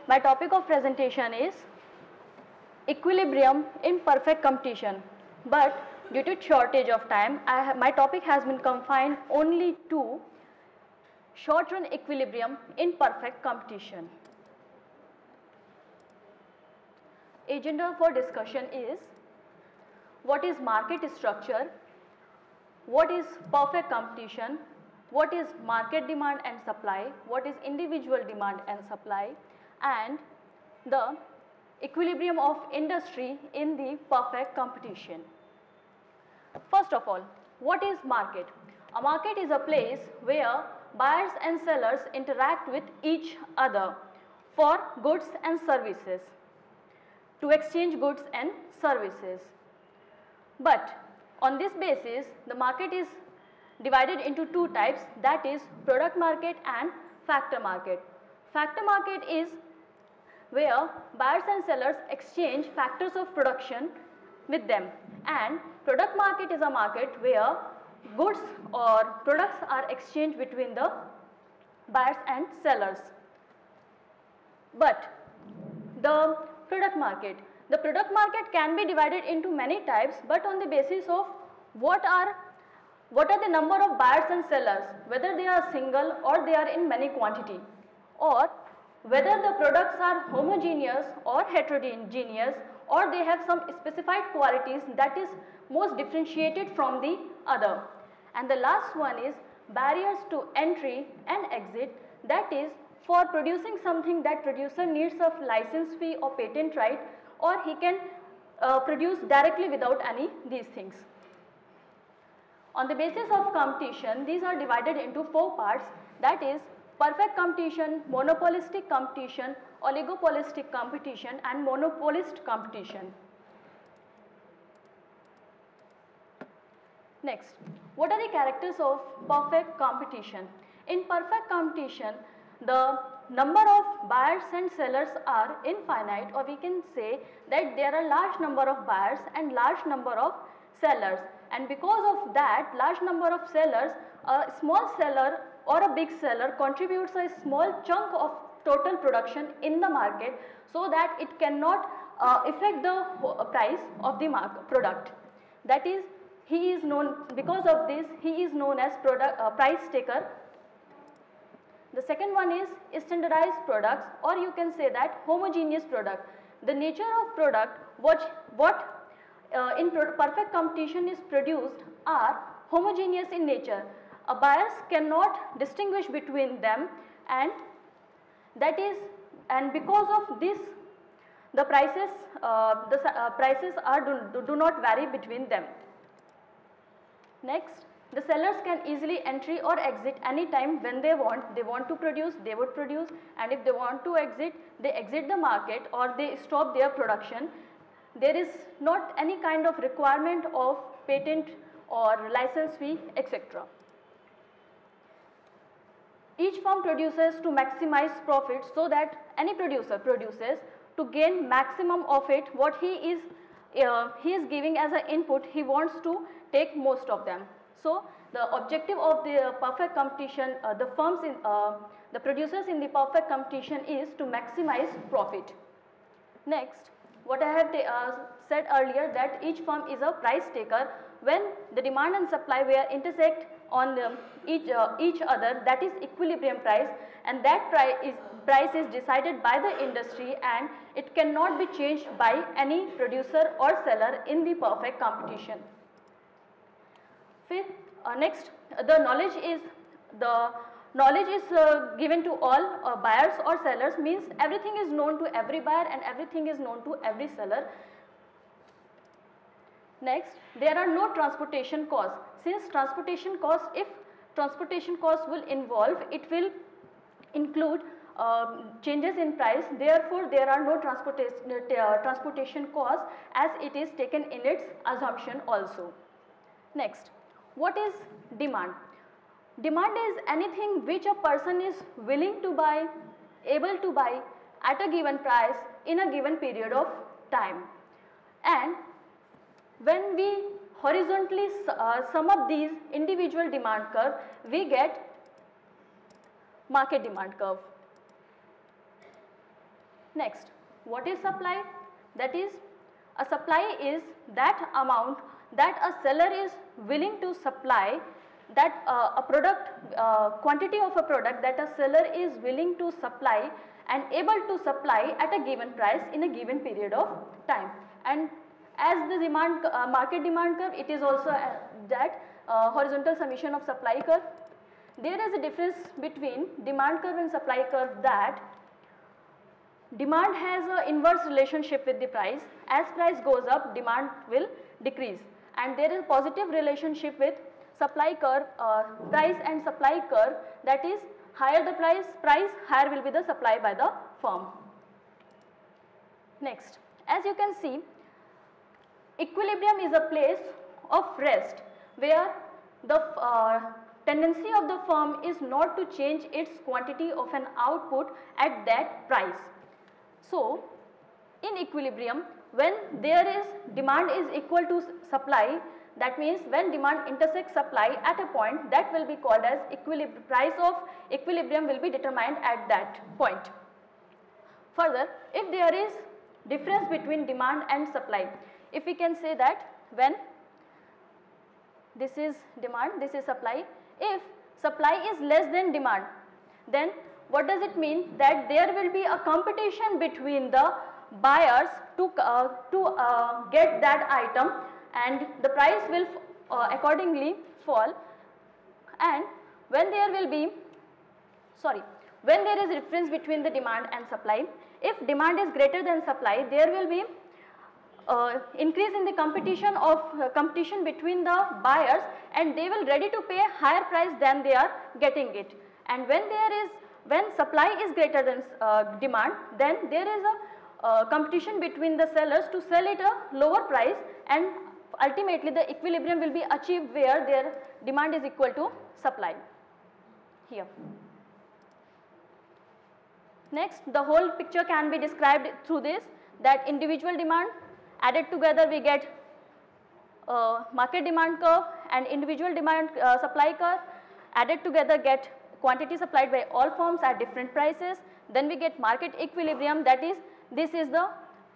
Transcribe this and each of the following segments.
my topic of presentation is equilibrium in perfect competition, but due to shortage of time, my topic has been confined only to short run equilibrium in perfect competition. Agenda for discussion is what is market structure, what is perfect competition, what is market demand and supply, what is individual demand and supply, and the equilibrium of industry in the perfect competition. First of all, what is market? A market is a place where buyers and sellers interact with each other for goods and services, to exchange goods and services. But on this basis, the market is divided into two types, that is product market and factor market. Factor market is where buyers and sellers exchange factors of production with them, and product market is a market where goods or products are exchanged between the buyers and sellers. But the product market can be divided into many types, but on the basis of what are the number of buyers and sellers, whether they are single or they are in many quantity, or whether the products are homogeneous or heterogeneous, or they have some specified qualities that is most differentiated from the other. And the last one is barriers to entry and exit, that is for producing something that producer needs of license fee or patent right, or he can produce directly without any these things. On the basis of competition, these are divided into four parts, that is perfect competition, monopolistic competition, oligopolistic competition and monopolist competition. Next, what are the characters of perfect competition? In perfect competition, the number of buyers and sellers are infinite, or we can say that there are large number of buyers and large number of sellers, and because of that large number of sellers, a small seller or a big seller contributes a small chunk of total production in the market, so that it cannot affect the price of the product. That is, he is known, because of this he is known as price taker. The second one is standardized products, or you can say that homogeneous product. The nature of product what in perfect competition is produced are homogeneous in nature. Buyers cannot distinguish between them, and that is, and because of this the prices do not vary between them. Next, the sellers can easily entry or exit any time when they want to produce, they would produce, and if they want to exit, they exit the market or they stop their production. There is not any kind of requirement of patent or license fee, etc. Each firm produces to maximize profit, so that any producer produces to gain maximum of it. What he is giving as an input, he wants to take most of them. So the objective of the perfect competition, the producers in the perfect competition is to maximize profit. Next, what I have said earlier, that each firm is a price taker. When the demand and supply will intersect on each other, that is equilibrium price, and that price is decided by the industry, and it cannot be changed by any producer or seller in the perfect competition. Fifth, next, the knowledge is given to all buyers or sellers, means everything is known to every buyer and everything is known to every seller. Next, there are no transportation costs. Since transportation costs, if transportation costs will involve, it will include changes in price, therefore there are no transportation costs, as it is taken in its assumption also. Next, what is demand? Demand is anything which a person is willing to buy, able to buy at a given price in a given period of time. And when we horizontally sum up these individual demand curve, we get market demand curve. Next, what is supply? That is, a supply is that amount that a seller is willing to supply, that a product, quantity of a product that a seller is willing to supply and able to supply at a given price in a given period of time. And as the demand, market demand curve, it is also that horizontal summation of supply curve. There is a difference between demand curve and supply curve, that demand has an inverse relationship with the price. As price goes up, demand will decrease, and there is a positive relationship with supply curve, price and supply curve, that is, higher the price, higher will be the supply by the firm. Next, as you can see, equilibrium is a place of rest where the tendency of the firm is not to change its quantity of an output at that price. So, in equilibrium, when there is demand is equal to supply, that means when demand intersects supply at a point, that will be called as equilibrium. Price of equilibrium will be determined at that point. Further, if there is difference between demand and supply, if we can say that when this is demand, this is supply, if supply is less than demand, then what does it mean? That there will be a competition between the buyers to get that item, and the price will accordingly fall. And when there will be, when there is a difference between the demand and supply, if demand is greater than supply, there will be increase in the competition between the buyers, and they will ready to pay higher price than they are getting it. And when supply is greater than demand, then there is a competition between the sellers to sell it a lower price, and ultimately the equilibrium will be achieved where their demand is equal to supply. Here. Next, the whole picture can be described through this, that individual demand added together we get market demand curve, and individual demand supply curve added together get quantity supplied by all firms at different prices. Then we get market equilibrium, that is, this is the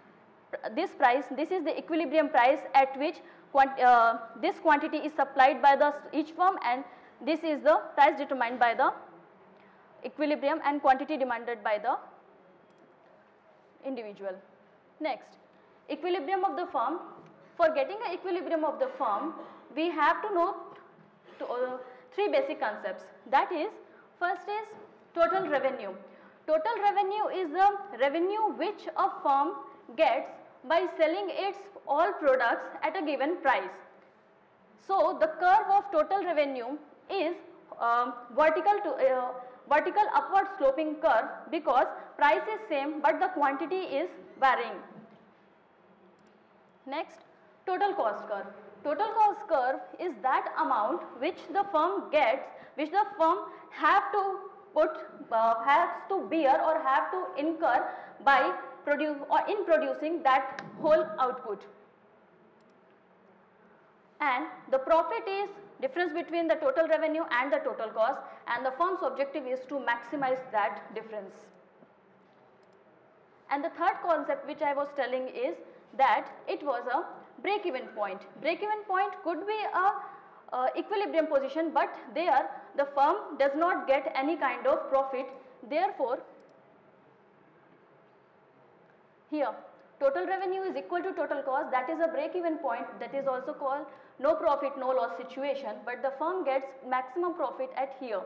equilibrium price at which this quantity is supplied by each firm, and this is the price determined by the equilibrium and quantity demanded by the individual. Next, equilibrium of the firm. For getting an equilibrium of the firm, we have to know three basic concepts. That is, first is total revenue. Total revenue is the revenue which a firm gets by selling its all products at a given price. So, the curve of total revenue is vertical upward sloping curve, because price is same but the quantity is varying. Next, total cost curve. Total cost curve is that amount which the firm gets, which the firm have to bear or have to incur by producing that whole output. And the profit is difference between the total revenue and the total cost, and the firm's objective is to maximize that difference. And the third concept which I was telling is that it was a break-even point. Break-even point could be a equilibrium position, but there the firm does not get any kind of profit. Therefore, here total revenue is equal to total cost, that is a break-even point, that is also called no profit no loss situation, but the firm gets maximum profit at here,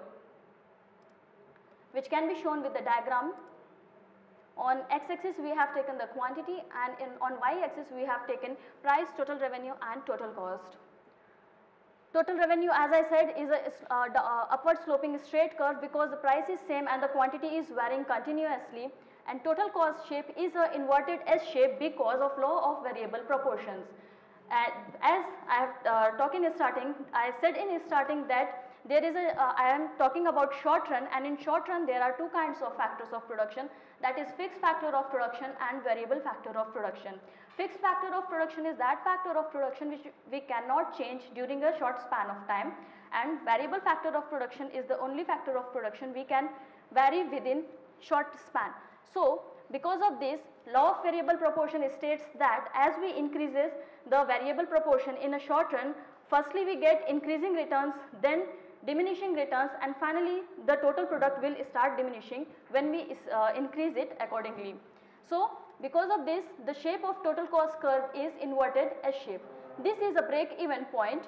which can be shown with the diagram. On x-axis we have taken the quantity, and on y-axis we have taken price, total revenue and total cost. Total revenue, as I said, is a upward sloping straight curve because the price is same and the quantity is varying continuously, and total cost shape is a inverted S shape because of law of variable proportions. And as I have I said in starting that there is I am talking about short run, and in short run there are two kinds of factors of production, that is fixed factor of production and variable factor of production. Fixed factor of production is that factor of production which we cannot change during a short span of time, and variable factor of production is the only factor of production we can vary within short span. So, Because of this, law of variable proportion states that as we increases the variable proportion in a short run, firstly we get increasing returns, then diminishing returns, and finally the total product will start diminishing when we increase it accordingly. So because of this, the shape of total cost curve is inverted S shape. This is a break even point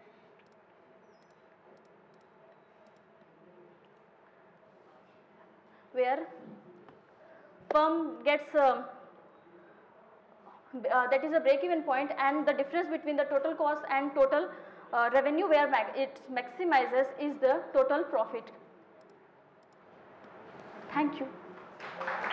where firm gets that is a break even point, and the difference between the total cost and total revenue where it maximizes is the total profit. Thank you.